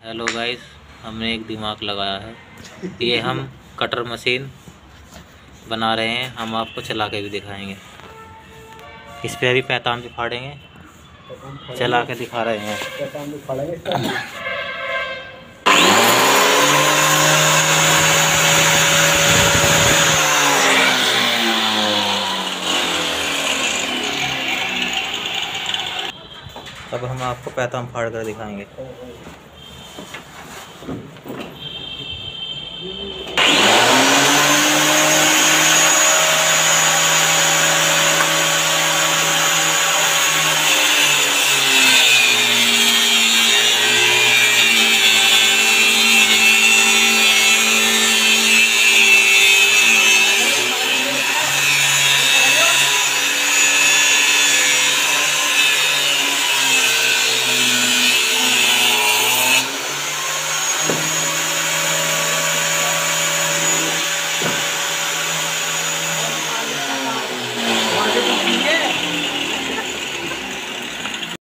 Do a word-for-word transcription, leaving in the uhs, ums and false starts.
Hello guys, हमने एक दिमाग लगाया है। ये हम कटर मशीन बना रहे हैं। हम आपको चला के भी दिखाएंगे। इस पे अभी पैताम भी फाड़ेंगे, चला के दिखा रहे हैं। अब हम आपको पैताम फाड़ कर दिखाएंगे।